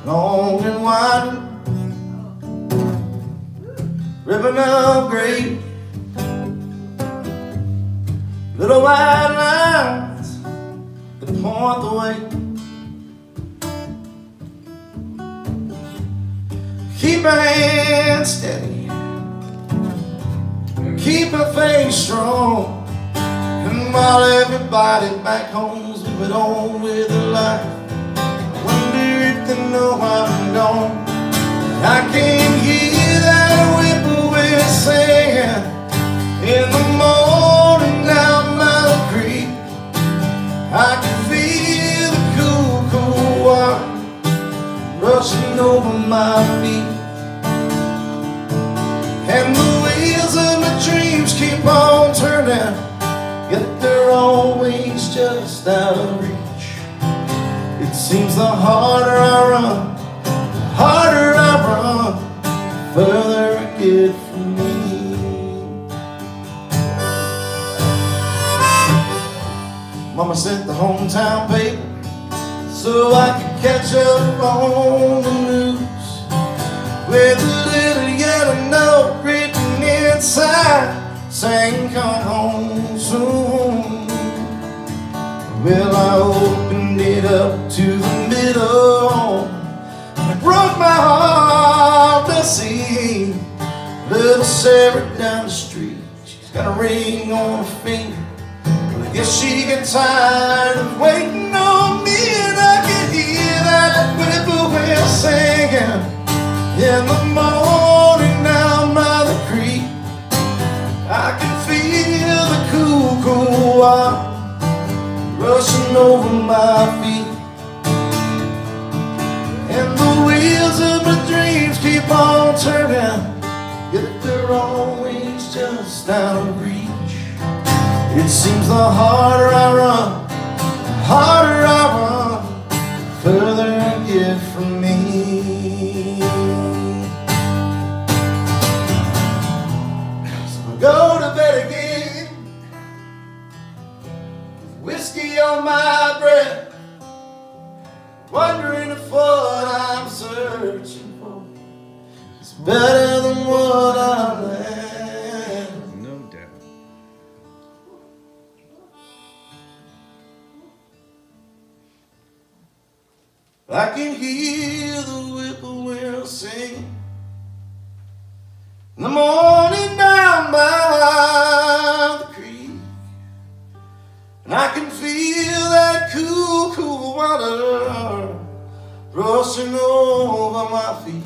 long and winding, ribbon of grape, little white lines that point the way. Keep her hand steady, keep her face strong, and while everybody back home's moving on with their life, I wonder if they know I'm gone. I can hear that whippoorwill singing in the morning down by the creek. I can feel the cool, cool water rushing over my feet, and the wheels of my dreams keep on turning, yet they're always just out of reach. It seems the harder I run, the harder I run, further I get from me. Mama sent the hometown paper so I could catch up on the news, with a little yellow note written inside saying come home soon. Well, I opened it up to the middle, and it broke my heart to see little Sarah down the street. She's got a ring on her finger, but I guess she got tired of waiting on me. And I can hear that whippoorwill singing in the morning down by the creek. I can feel the cool, cool water rushing over my feet, and the wheels of my dreams keep on turning, yet they're always just out of reach. It seems the harder I run, the harder I run, the further I get from me. So I go to bed again, whiskey on my breath, wondering if what I'm searching for is better than what I left. No doubt. I can hear the whippoorwill sing in the morning down by the creek, and I can feel that cool, cool water rushing over my feet,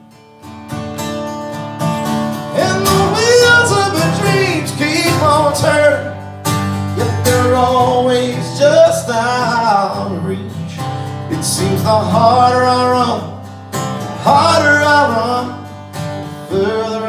and the wheels of my dreams keep on turning, yet they're always just out of reach. It seems the harder I run, the harder I run, the further